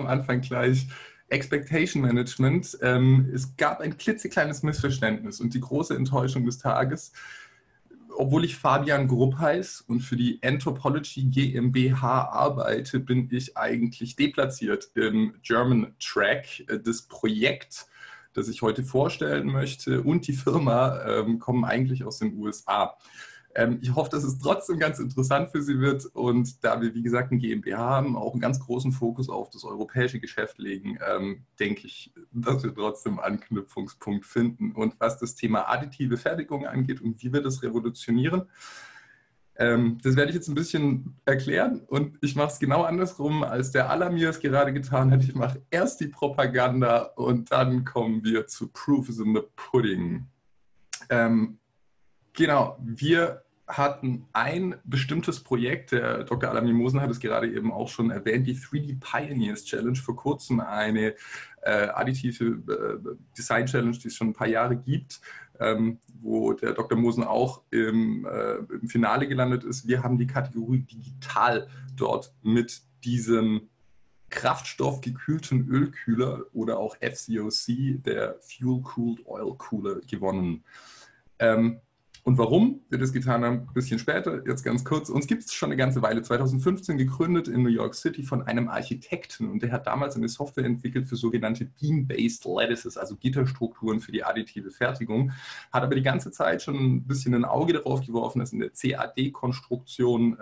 am Anfang gleich Expectation Management. Es gab ein klitzekleines Missverständnis und die große Enttäuschung des Tages. Obwohl ich Fabian Grupp heiße und für die Anthropology GmbH arbeite, bin ich eigentlich deplatziert im German Track. Das Projekt, das ich heute vorstellen möchte, und die Firma kommen eigentlich aus den USA. Ich hoffe, dass es trotzdem ganz interessant für Sie wird und da wir, wie gesagt, ein GmbH haben, auch einen ganz großen Fokus auf das europäische Geschäft legen, denke ich, dass wir trotzdem einen Anknüpfungspunkt finden. Und was das Thema additive Fertigung angeht und wie wir das revolutionieren, das werde ich jetzt ein bisschen erklären und ich mache es genau andersrum, als der Alamir es gerade getan hat. Ich mache erst die Propaganda und dann kommen wir zu Proof is in the Pudding. Genau, wir hatten ein bestimmtes Projekt, der Dr. Alamir Mosen hat es gerade eben auch schon erwähnt, die 3D Pioneers Challenge, vor kurzem eine additive Design Challenge, die es schon ein paar Jahre gibt, wo der Dr. Mosen auch im Finale gelandet ist. Wir haben die Kategorie Digital dort mit diesem kraftstoffgekühlten Ölkühler oder auch FCOC, der Fuel Cooled Oil Cooler, gewonnen. Und warum wir das getan haben, ein bisschen später, jetzt ganz kurz. Uns gibt es schon eine ganze Weile, 2015 gegründet in New York City von einem Architekten und der hat damals eine Software entwickelt für sogenannte Beam-Based Lattices, also Gitterstrukturen für die additive Fertigung, hat aber die ganze Zeit schon ein bisschen ein Auge darauf geworfen, dass in der CAD-Konstruktion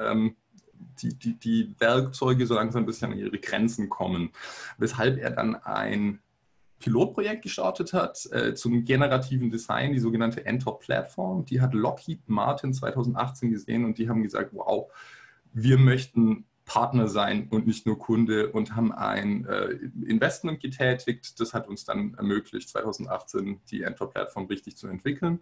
die Werkzeuge so langsam ein bisschen an ihre Grenzen kommen, weshalb er dann ein Pilotprojekt gestartet hat zum generativen Design, die sogenannte Ntor-Plattform. Die hat Lockheed Martin 2018 gesehen und die haben gesagt, wow, wir möchten Partner sein und nicht nur Kunde und haben ein Investment getätigt. Das hat uns dann ermöglicht, 2018 die Ntor-Plattform richtig zu entwickeln.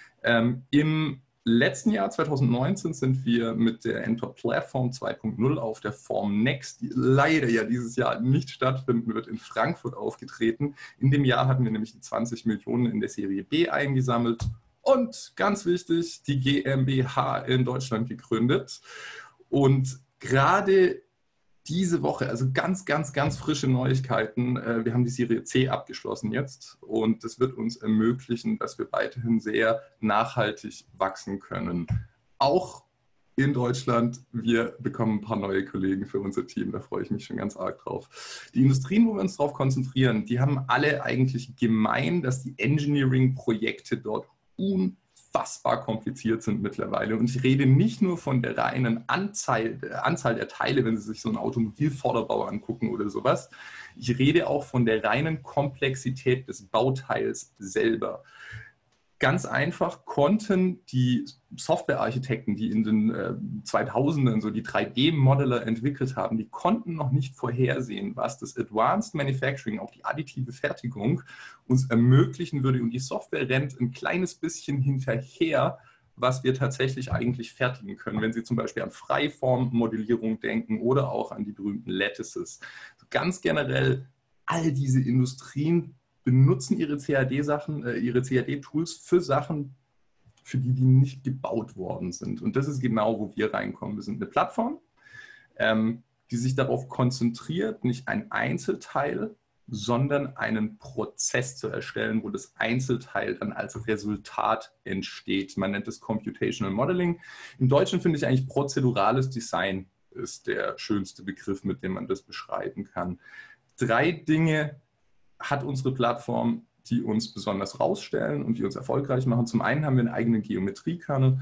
Im letzten Jahr, 2019, sind wir mit der Ntor Plattform 2.0 auf der Formnext, die leider ja dieses Jahr nicht stattfinden wird, in Frankfurt aufgetreten. In dem Jahr hatten wir nämlich die 20 Millionen in der Serie B eingesammelt und ganz wichtig, die GmbH in Deutschland gegründet. Und gerade diese Woche, also ganz frische Neuigkeiten. Wir haben die Serie C abgeschlossen jetzt und das wird uns ermöglichen, dass wir weiterhin sehr nachhaltig wachsen können. Auch in Deutschland, wir bekommen ein paar neue Kollegen für unser Team, da freue ich mich schon ganz arg drauf. Die Industrien, wo wir uns darauf konzentrieren, die haben alle eigentlich gemein, dass die Engineering-Projekte dort unfassbar kompliziert sind mittlerweile. Und ich rede nicht nur von der reinen Anzahl der Teile, wenn Sie sich so einen Automobilvorderbau angucken oder sowas. Ich rede auch von der reinen Komplexität des Bauteils selber. Ganz einfach konnten die Softwarearchitekten, die in den 2000ern so die 3D-Modeller entwickelt haben, die konnten noch nicht vorhersehen, was das Advanced Manufacturing, auch die additive Fertigung, uns ermöglichen würde. Und die Software rennt ein kleines bisschen hinterher, was wir tatsächlich eigentlich fertigen können, wenn Sie zum Beispiel an Freiformmodellierung denken oder auch an die berühmten Lattices. Ganz generell, all diese Industrien benutzen ihre CAD-Sachen, ihre CAD-Tools für Sachen, für die die nicht gebaut worden sind. Und das ist genau, wo wir reinkommen. Wir sind eine Plattform, die sich darauf konzentriert, nicht ein Einzelteil, sondern einen Prozess zu erstellen, wo das Einzelteil dann als Resultat entsteht. Man nennt es Computational Modeling. Im Deutschen finde ich eigentlich prozedurales Design ist der schönste Begriff, mit dem man das beschreiben kann. 3 Dinge hat unsere Plattform, die uns besonders rausstellen und die uns erfolgreich machen. Zum einen haben wir einen eigenen Geometrie-Kernel,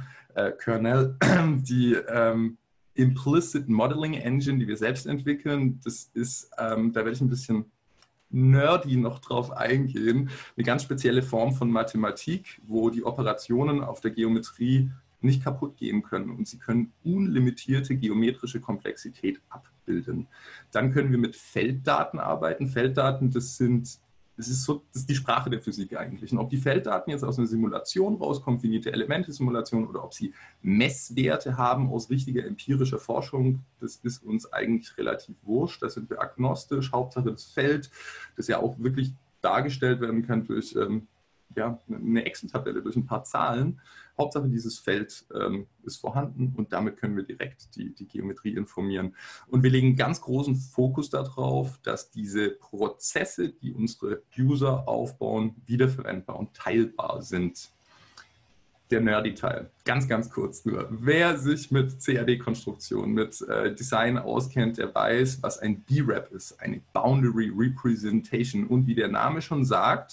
die Implicit Modeling Engine, die wir selbst entwickeln. Das ist, da werde ich ein bisschen nerdy noch drauf eingehen, eine ganz spezielle Form von Mathematik, wo die Operationen auf der Geometrie nicht kaputt gehen können und sie können unlimitierte geometrische Komplexität abbilden. Dann können wir mit Felddaten arbeiten. Felddaten, das ist die Sprache der Physik eigentlich. Und ob die Felddaten jetzt aus einer Simulation rauskommen, finierte Elemente-Simulation, oder ob sie Messwerte haben aus richtiger empirischer Forschung, das ist uns eigentlich relativ wurscht. Da sind wir agnostisch. Hauptsache das Feld, das ja auch wirklich dargestellt werden kann durch ja, eine Excel-Tabelle, durch ein paar Zahlen. Hauptsache, dieses Feld ist vorhanden und damit können wir direkt die Geometrie informieren. Und wir legen ganz großen Fokus darauf, dass diese Prozesse, die unsere User aufbauen, wiederverwendbar und teilbar sind. Der Nerdy-Teil. Ganz, ganz kurz nur. Wer sich mit CAD-Konstruktion, mit Design auskennt, der weiß, was ein B-Rep ist, eine Boundary Representation. Und wie der Name schon sagt,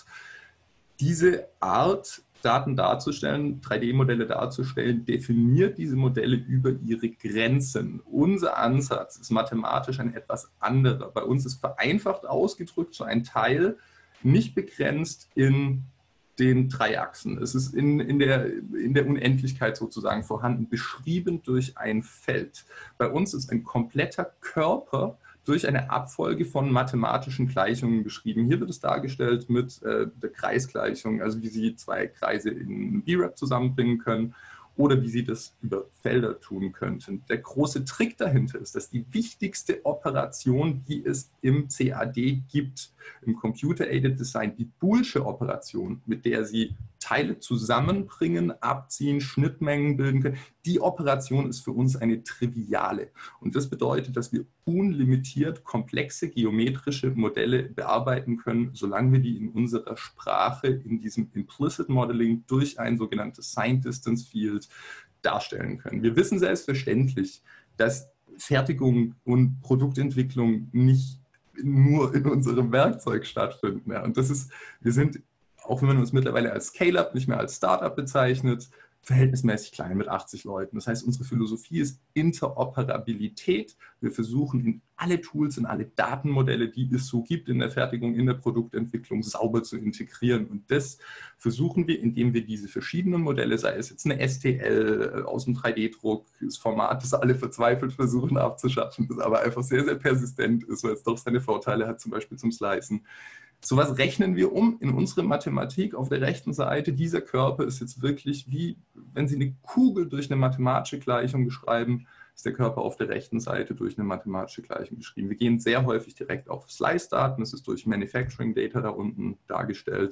diese Art, Daten darzustellen, 3D-Modelle darzustellen, definiert diese Modelle über ihre Grenzen. Unser Ansatz ist mathematisch ein etwas anderer. Bei uns ist vereinfacht ausgedrückt so ein Teil nicht begrenzt in den 3 Achsen. Es ist in der Unendlichkeit sozusagen vorhanden, beschrieben durch ein Feld. Bei uns ist ein kompletter Körper durch eine Abfolge von mathematischen Gleichungen beschrieben. Hier wird es dargestellt mit der Kreisgleichung, also wie Sie 2 Kreise in B-Rep zusammenbringen können oder wie Sie das über Felder tun könnten. Der große Trick dahinter ist, dass die wichtigste Operation, die es im CAD gibt, im Computer-Aided Design, die Boolesche Operation, mit der Sie Teile zusammenbringen, abziehen, Schnittmengen bilden können, die Operation ist für uns eine triviale. Und das bedeutet, dass wir unlimitiert komplexe geometrische Modelle bearbeiten können, solange wir die in unserer Sprache, in diesem Implicit Modeling durch ein sogenanntes Signed Distance Field darstellen können. Wir wissen selbstverständlich, dass Fertigung und Produktentwicklung nicht nur in unserem Werkzeug stattfinden. Ja. Und das ist, wir sind, auch wenn man uns mittlerweile als Scale-Up, nicht mehr als Startup bezeichnet, verhältnismäßig klein mit 80 Leuten. Das heißt, unsere Philosophie ist Interoperabilität. Wir versuchen in alle Tools, in alle Datenmodelle, die es so gibt in der Fertigung, in der Produktentwicklung, sauber zu integrieren. Und das versuchen wir, indem wir diese verschiedenen Modelle, sei es jetzt eine STL aus dem 3D-Druck, das Format, das alle verzweifelt versuchen abzuschaffen, das aber einfach sehr, sehr persistent ist, weil es doch seine Vorteile hat, zum Beispiel zum Slicen. Sowas rechnen wir um in unsere Mathematik auf der rechten Seite. Dieser Körper ist jetzt wirklich wie, wenn Sie eine Kugel durch eine mathematische Gleichung beschreiben, ist der Körper auf der rechten Seite durch eine mathematische Gleichung beschrieben. Wir gehen sehr häufig direkt auf Slice-Daten. Das ist durch Manufacturing Data da unten dargestellt.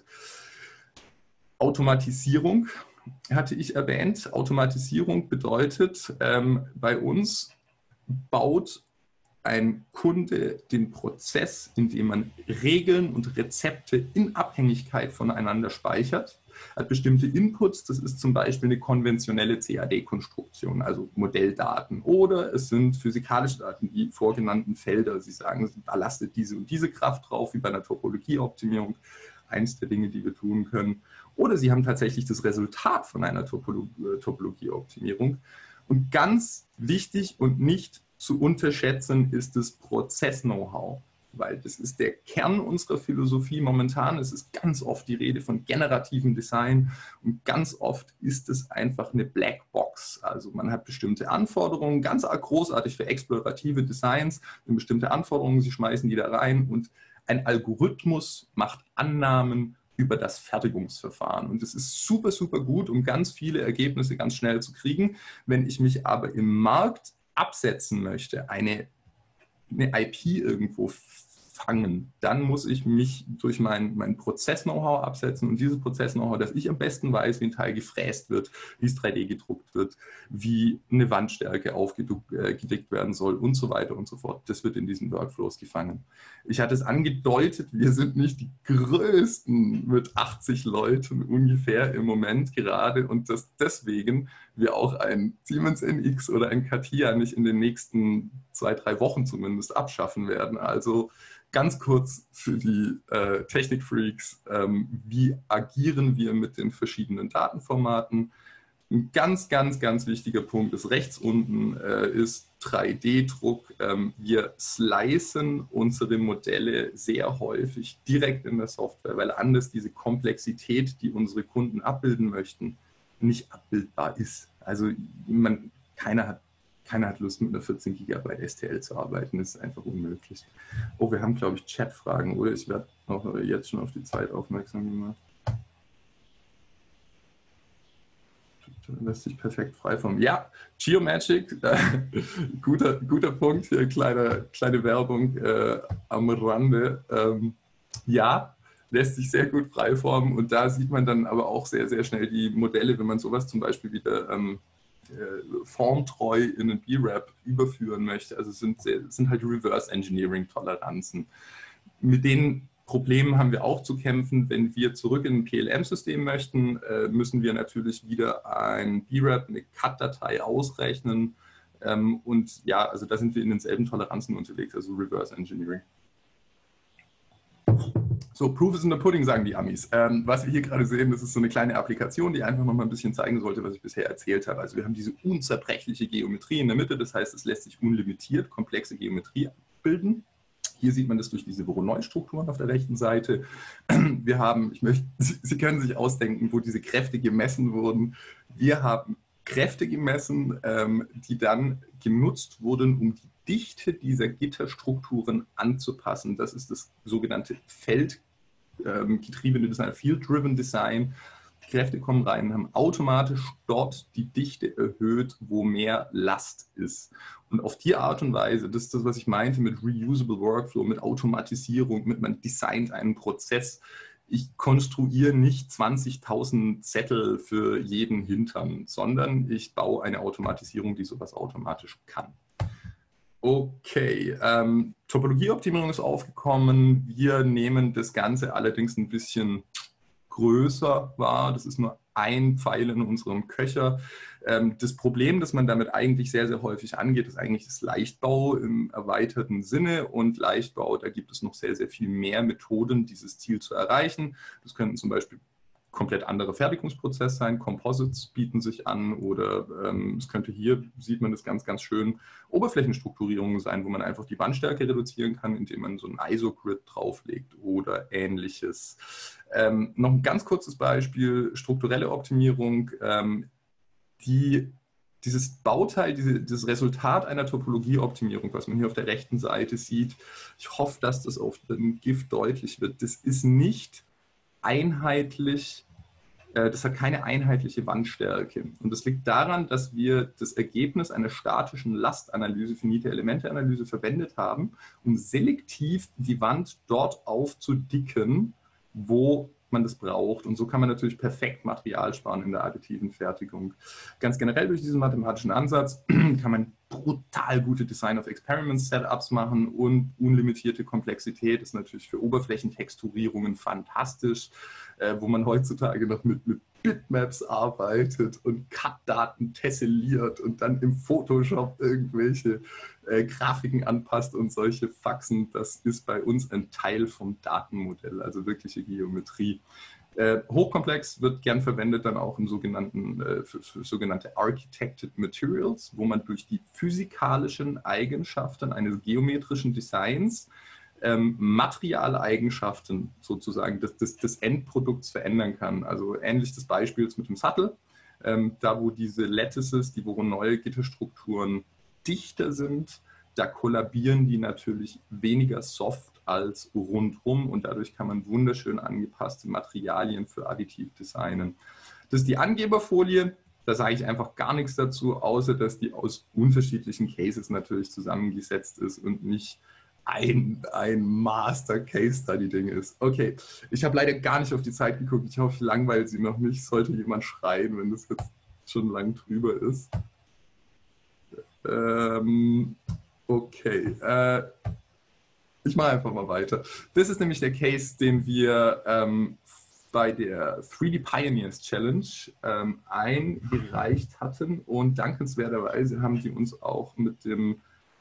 Automatisierung hatte ich erwähnt. Automatisierung bedeutet, bei uns baut ein Kunde den Prozess, in dem man Regeln und Rezepte in Abhängigkeit voneinander speichert, hat bestimmte Inputs, das ist zum Beispiel eine konventionelle CAD-Konstruktion, also Modelldaten, oder es sind physikalische Daten, die vorgenannten Felder. Sie sagen, da lastet diese und diese Kraft drauf, wie bei einer Topologieoptimierung, eins der Dinge, die wir tun können. Oder Sie haben tatsächlich das Resultat von einer Topologieoptimierung. Und ganz wichtig und nicht zu unterschätzen ist das Prozess-Know-how, weil das ist der Kern unserer Philosophie momentan. Es ist ganz oft die Rede von generativem Design und ganz oft ist es einfach eine Blackbox. Also man hat bestimmte Anforderungen, ganz großartig für explorative Designs, bestimmte Anforderungen, Sie schmeißen die da rein und ein Algorithmus macht Annahmen über das Fertigungsverfahren. Und es ist super, super gut, um ganz viele Ergebnisse ganz schnell zu kriegen. Wenn ich mich aber im Markt absetzen möchte, eine IP irgendwo fangen, dann muss ich mich durch mein Prozess-Know-how absetzen und dieses Prozess-Know-how, dass ich am besten weiß, wie ein Teil gefräst wird, wie es 3D gedruckt wird, wie eine Wandstärke aufgedickt werden soll und so weiter und so fort. Das wird in diesen Workflows gefangen. Ich hatte es angedeutet, wir sind nicht die größten mit 80 Leuten ungefähr im Moment gerade und dass deswegen wir auch ein Siemens NX oder ein CATIA nicht in den nächsten 2-3 Wochen zumindest abschaffen werden. Also ganz kurz für die Technikfreaks, wie agieren wir mit den verschiedenen Datenformaten? Ein ganz, ganz, ganz wichtiger Punkt ist rechts unten ist 3D-Druck. Wir slicen unsere Modelle sehr häufig direkt in der Software, weil anders diese Komplexität, die unsere Kunden abbilden möchten, nicht abbildbar ist. Also keiner hat Lust, mit einer 14 GB STL zu arbeiten. Das ist einfach unmöglich. Oh, wir haben, glaube ich, Chatfragen, oder? Ich werde auch jetzt schon auf die Zeit aufmerksam gemacht. Da lässt sich perfekt frei vom. Ja, Geomagic, guter Punkt hier, kleine Werbung am Rande. Ja, lässt sich sehr gut freiformen und da sieht man dann aber auch sehr, sehr schnell die Modelle, wenn man sowas zum Beispiel wieder formtreu in einen B-Rap überführen möchte. Also es sind halt Reverse-Engineering-Toleranzen. Mit den Problemen haben wir auch zu kämpfen. Wenn wir zurück in ein PLM-System möchten, müssen wir natürlich wieder ein B-Rap, eine Cut-Datei ausrechnen. Und ja, also da sind wir in denselben Toleranzen unterwegs, also Reverse Engineering. So, Proof is in the pudding, sagen die Amis. Was wir hier gerade sehen, das ist so eine kleine Applikation, die einfach noch mal ein bisschen zeigen sollte, was ich bisher erzählt habe. Also wir haben diese unzerbrechliche Geometrie in der Mitte, das heißt, es lässt sich unlimitiert komplexe Geometrie abbilden. Hier sieht man das durch diese Voronoi-Strukturen auf der rechten Seite. Wir haben, Sie können sich ausdenken, wo diese Kräfte gemessen wurden. Wir haben Kräfte gemessen, die dann genutzt wurden, um die Dichte dieser Gitterstrukturen anzupassen. Das ist das sogenannte feldgetriebene Design, Field-Driven Design. Die Kräfte kommen rein und haben automatisch dort die Dichte erhöht, wo mehr Last ist. Und auf die Art und Weise, das ist das, was ich meinte mit Reusable Workflow, mit Automatisierung, man designt einen Prozess. Ich konstruiere nicht 20.000 Zettel für jeden Hintern, sondern ich baue eine Automatisierung, die sowas automatisch kann. Okay, Topologieoptimierung ist aufgekommen. Wir nehmen das Ganze allerdings ein bisschen größer wahr. Das ist nur ein Pfeil in unserem Köcher. Das Problem, das man damit eigentlich sehr, sehr häufig angeht, ist eigentlich das Leichtbau im erweiterten Sinne. Und Leichtbau, da gibt es noch sehr, sehr viel mehr Methoden, dieses Ziel zu erreichen. Das könnten zum Beispiel komplett andere Fertigungsprozess sein. Composites bieten sich an oder es könnte hier, sieht man das ganz, ganz schön, Oberflächenstrukturierungen sein, wo man einfach die Wandstärke reduzieren kann, indem man so ein ISO-Grid drauflegt oder ähnliches. Noch ein ganz kurzes Beispiel, strukturelle Optimierung. Dieses Bauteil, dieses Resultat einer Topologieoptimierung, was man hier auf der rechten Seite sieht, ich hoffe, dass das auf dem GIF deutlich wird, das ist nicht einheitlich, das hat keine einheitliche Wandstärke. Und das liegt daran, dass wir das Ergebnis einer statischen Lastanalyse, finite Elemente-Analyse verwendet haben, um selektiv die Wand dort aufzudicken, wo man das braucht. Und so kann man natürlich perfekt Material sparen in der additiven Fertigung. Ganz generell durch diesen mathematischen Ansatz kann man brutal gute Design-of-Experiments-Setups machen und unlimitierte Komplexität ist natürlich für Oberflächentexturierungen fantastisch, wo man heutzutage noch mit Bitmaps arbeitet und Cut-Daten tesselliert und dann im Photoshop irgendwelche Grafiken anpasst und solche Faxen. Das ist bei uns ein Teil vom Datenmodell, also wirkliche Geometrie. Hochkomplex wird gern verwendet dann auch im für sogenannte Architected Materials, wo man durch die physikalischen Eigenschaften eines geometrischen Designs Materialeigenschaften sozusagen des Endprodukts verändern kann. Also ähnlich des Beispiels mit dem Sattel, da wo diese Lattices, die Voronoi Gitterstrukturen dichter sind, da kollabieren die natürlich weniger soft als rundrum und dadurch kann man wunderschön angepasste Materialien für additiv designen. Das ist die Angeberfolie. Da sage ich einfach gar nichts dazu, außer dass die aus unterschiedlichen Cases natürlich zusammengesetzt ist und nicht ein Master-Case-Study-Ding ist. Okay, ich habe leider gar nicht auf die Zeit geguckt. Ich hoffe, ich langweile Sie noch nicht. Sollte jemand schreien, wenn das jetzt schon lang drüber ist. Okay, ich mache einfach mal weiter. Das ist nämlich der Case, den wir bei der 3D Pioneers Challenge eingereicht hatten und dankenswerterweise haben die uns auch mit dem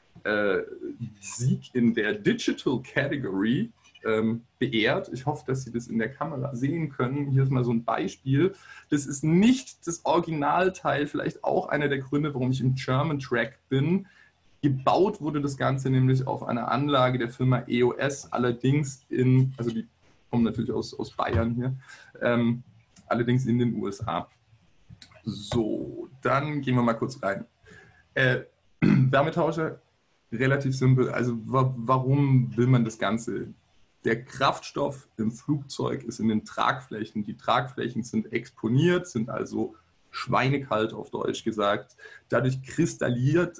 Sieg in der Digital Category beehrt. Ich hoffe, dass Sie das in der Kamera sehen können. Hier ist mal so ein Beispiel. Das ist nicht das Originalteil, vielleicht auch einer der Gründe, warum ich im German Track bin. Gebaut wurde das Ganze nämlich auf einer Anlage der Firma EOS, allerdings also die kommen natürlich aus Bayern hier, allerdings in den USA. So, dann gehen wir mal kurz rein. Wärmetauscher, relativ simpel. Also warum will man das Ganze? Der Kraftstoff im Flugzeug ist in den Tragflächen. Die Tragflächen sind exponiert, sind also schweinekalt auf Deutsch gesagt. Dadurch kristallisiert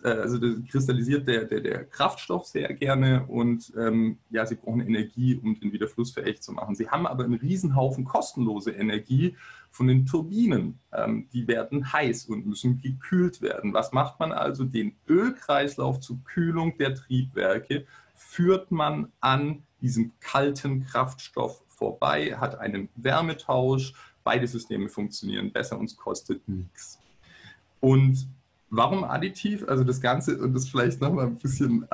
der Kraftstoff sehr gerne und ja, sie brauchen Energie, um den wieder flussfähig zu machen. Sie haben aber einen Riesenhaufen kostenlose Energie von den Turbinen. Die werden heiß und müssen gekühlt werden. Was macht man also? Den Ölkreislauf zur Kühlung der Triebwerke führt man an diesem kalten Kraftstoff vorbei, hat einen Wärmetausch. Beide Systeme funktionieren besser und es kostet nichts. Und warum additiv? Also das Ganze, und das vielleicht nochmal ein bisschen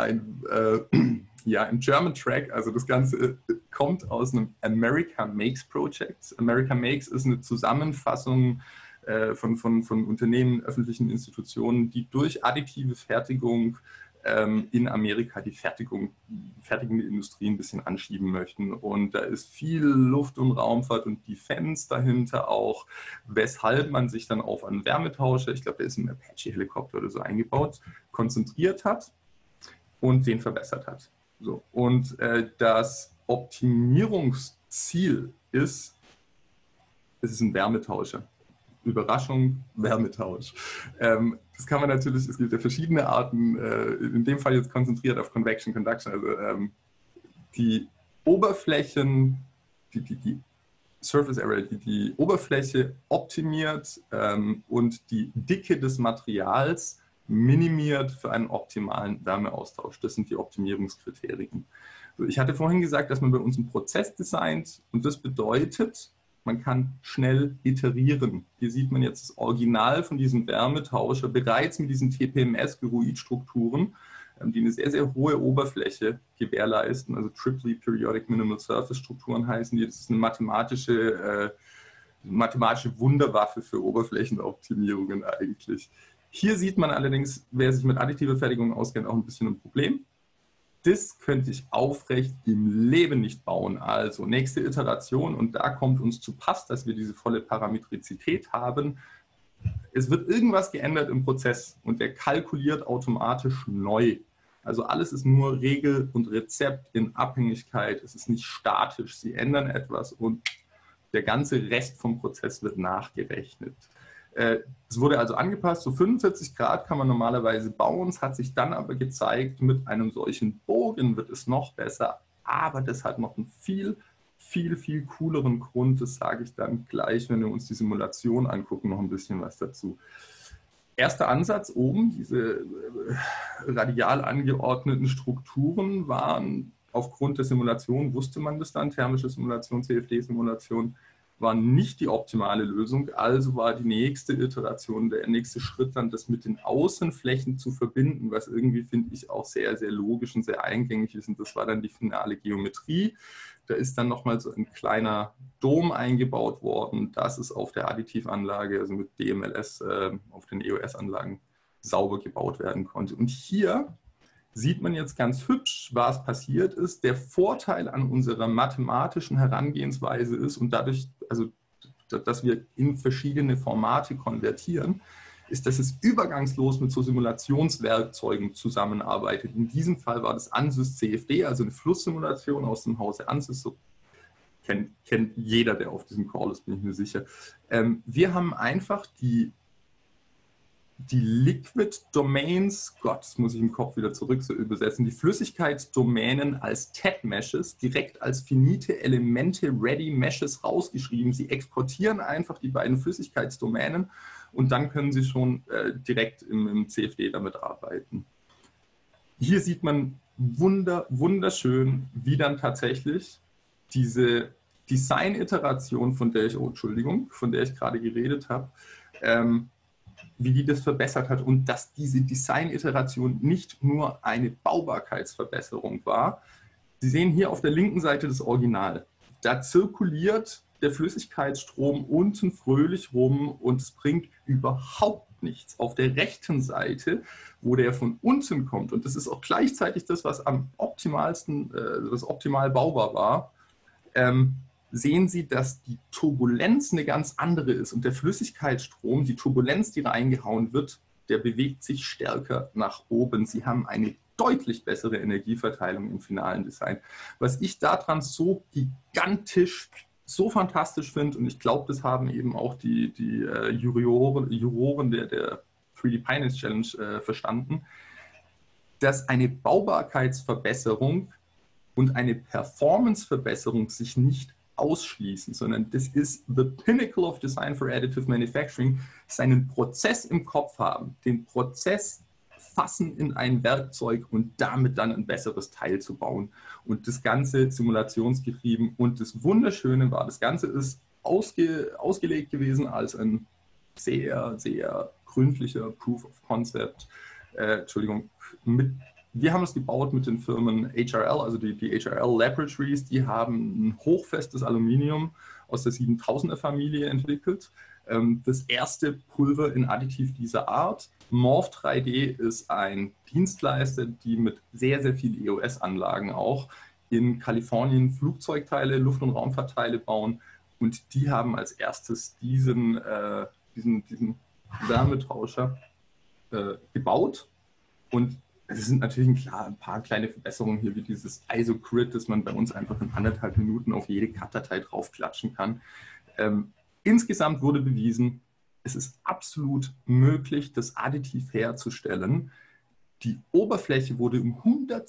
ja, im German Track, also das Ganze kommt aus einem America Makes Project. America Makes ist eine Zusammenfassung von Unternehmen, öffentlichen Institutionen, die durch additive Fertigung in Amerika die fertigende Industrie ein bisschen anschieben möchten. Und da ist viel Luft- und Raumfahrt und Defense dahinter auch, weshalb man sich dann auf einen Wärmetauscher, ich glaube, der ist im Apache-Helikopter oder so eingebaut, konzentriert hat und den verbessert hat. So. Und das Optimierungsziel ist, es ist ein Wärmetauscher. Überraschung, Wärmetausch. Das kann man natürlich, es gibt ja verschiedene Arten, in dem Fall jetzt konzentriert auf Convection, Conduction, also die Oberflächen, die Surface Area, die Oberfläche optimiert und die Dicke des Materials minimiert für einen optimalen Wärmeaustausch. Das sind die Optimierungskriterien. So, ich hatte vorhin gesagt, dass man bei uns einen Prozess designt und das bedeutet, man kann schnell iterieren. Hier sieht man jetzt das Original von diesem Wärmetauscher bereits mit diesen TPMS-Geroid-Strukturen, die eine sehr, sehr hohe Oberfläche gewährleisten. Also Triply Periodic Minimal Surface Strukturen heißen die. Das ist eine mathematische Wunderwaffe für Oberflächenoptimierungen eigentlich. Hier sieht man allerdings, wer sich mit additiver Fertigung auskennt, auch ein bisschen ein Problem. Das könnte ich aufrecht im Leben nicht bauen. Also nächste Iteration und da kommt uns zu Pass, dass wir diese volle Parametrizität haben. Es wird irgendwas geändert im Prozess und der kalkuliert automatisch neu. Also alles ist nur Regel und Rezept in Abhängigkeit. Es ist nicht statisch. Sie ändern etwas und der ganze Rest vom Prozess wird nachgerechnet. Es wurde also angepasst, so 45 Grad kann man normalerweise bauen. Es hat sich dann aber gezeigt, mit einem solchen Bogen wird es noch besser. Aber das hat noch einen viel cooleren Grund. Das sage ich dann gleich, wenn wir uns die Simulation angucken, noch ein bisschen was dazu. Erster Ansatz oben, diese radial angeordneten Strukturen waren aufgrund der Simulation, wusste man das dann, thermische Simulation, CFD-Simulation, war nicht die optimale Lösung, also war die nächste Iteration, der nächste Schritt dann, das mit den Außenflächen zu verbinden, was irgendwie, finde ich, auch sehr, sehr logisch und sehr eingängig ist. Und das war dann die finale Geometrie. Da ist dann nochmal so ein kleiner Dom eingebaut worden. Das ist auf der Additivanlage, also mit DMLS auf den EOS-Anlagen sauber gebaut werden konnte. Und hier sieht man jetzt ganz hübsch, was passiert ist. Der Vorteil an unserer mathematischen Herangehensweise ist und dadurch, also dass wir in verschiedene Formate konvertieren, ist, dass es übergangslos mit so Simulationswerkzeugen zusammenarbeitet. In diesem Fall war das ANSYS CFD, also eine Flusssimulation aus dem Hause ANSYS. So kennt jeder, der auf diesem Call ist, bin ich mir sicher. Wir haben einfach die Liquid Domains, Gott, das muss ich im Kopf wieder zurück so übersetzen, die Flüssigkeitsdomänen als TED-Meshes, direkt als finite Elemente Ready Meshes rausgeschrieben. Sie exportieren einfach die beiden Flüssigkeitsdomänen und dann können Sie schon direkt im CFD damit arbeiten. Hier sieht man wunderschön, wie dann tatsächlich diese Design-Iteration, von der ich gerade geredet habe, wie die das verbessert hat und dass diese Design-Iteration nicht nur eine Baubarkeitsverbesserung war. Sie sehen hier auf der linken Seite das Original. Da zirkuliert der Flüssigkeitsstrom unten fröhlich rum und es bringt überhaupt nichts. Auf der rechten Seite, wo der von unten kommt, und das ist auch gleichzeitig das, was am optimalsten, was optimal baubar war, sehen Sie, dass die Turbulenz eine ganz andere ist und der Flüssigkeitsstrom, die Turbulenz, die reingehauen wird, der bewegt sich stärker nach oben. Sie haben eine deutlich bessere Energieverteilung im finalen Design. Was ich daran so gigantisch so fantastisch finde, und ich glaube, das haben eben auch die Juroren der 3D Pioneers Challenge verstanden, dass eine Baubarkeitsverbesserung und eine Performanceverbesserung sich nicht ausschließen, sondern das ist the pinnacle of design for additive manufacturing, seinen Prozess im Kopf haben, den Prozess fassen in ein Werkzeug und damit dann ein besseres Teil zu bauen. Und das Ganze simulationsgetrieben. Und das Wunderschöne war, das Ganze ist ausgelegt gewesen als ein sehr, sehr gründlicher Proof of Concept. Wir haben es gebaut mit den Firmen HRL, also die HRL Laboratories, die haben ein hochfestes Aluminium aus der 7000er Familie entwickelt. Das erste Pulver in Additiv dieser Art. Morph 3D ist ein Dienstleister, die mit sehr, sehr vielen EOS-Anlagen auch in Kalifornien Flugzeugteile, Luft- und Raumfahrtteile bauen. Und die haben als erstes diesen Wärmetauscher gebaut. Und es sind natürlich ein paar kleine Verbesserungen hier, wie dieses ISO-Grid, das man bei uns einfach in 1,5 Minuten auf jede Cut-Datei draufklatschen kann. Insgesamt wurde bewiesen, es ist absolut möglich, das additiv herzustellen. Die Oberfläche wurde um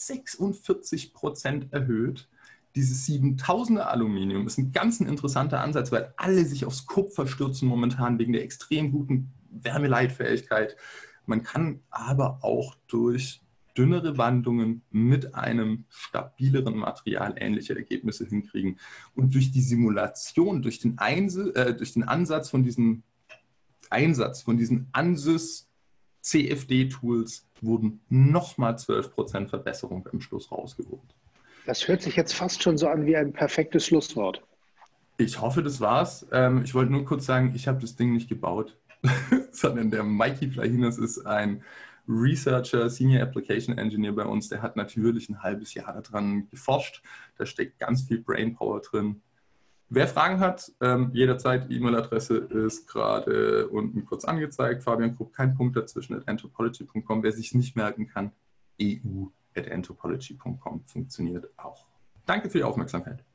146% erhöht. Dieses 7000er Aluminium ist ein ganz interessanter Ansatz, weil alle sich aufs Kupfer stürzen momentan wegen der extrem guten Wärmeleitfähigkeit. Man kann aber auch durch dünnere Wandungen mit einem stabileren Material ähnliche Ergebnisse hinkriegen. Und durch die Simulation, durch den Einsatz von diesen ANSYS CFD-Tools wurden nochmal 12% Verbesserung am Schluss rausgeholt. Das hört sich jetzt fast schon so an wie ein perfektes Schlusswort. Ich hoffe, das war's. Ich wollte nur kurz sagen, ich habe das Ding nicht gebaut, sondern der Mikey Flahinas ist ein Researcher, Senior Application Engineer bei uns. Der hat natürlich ein halbes Jahr daran geforscht. Da steckt ganz viel Brainpower drin. Wer Fragen hat, jederzeit, E-Mail-Adresse ist gerade unten kurz angezeigt. Fabian Krupp, kein Punkt dazwischen, @anthropology.com. Wer sich nicht merken kann, eu@anthropology.com funktioniert auch. Danke für die Aufmerksamkeit.